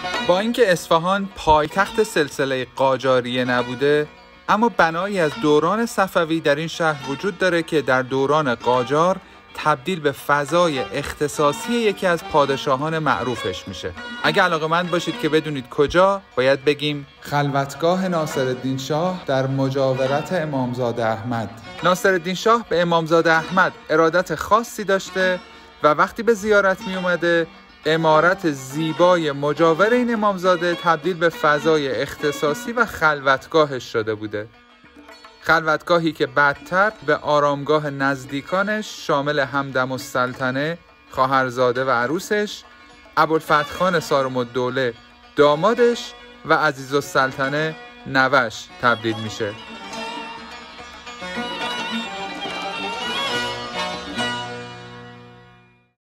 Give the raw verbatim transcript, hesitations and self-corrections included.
با اینکه اصفهان پایتخت سلسله قاجاریه نبوده، اما بنایی از دوران صفوی در این شهر وجود داره که در دوران قاجار تبدیل به فضای اختصاصی یکی از پادشاهان معروفش میشه. اگه علاقه‌مند باشید که بدونید کجا، باید بگیم خلوتگاه ناصرالدین شاه در مجاورت امامزاده احمد. ناصرالدین شاه به امامزاده احمد ارادت خاصی داشته و وقتی به زیارت می اومده، عمارت زیبای مجاور این امامزاده تبدیل به فضای اختصاصی و خلوتگاهش شده بوده. خلوتگاهی که بعدتر به آرامگاه نزدیکانش شامل همدم السلطنه خواهرزاده و عروسش، ابوالفتح خان صارم‌الدوله دامادش و عزیزالسلطنه نوش تبدیل میشه.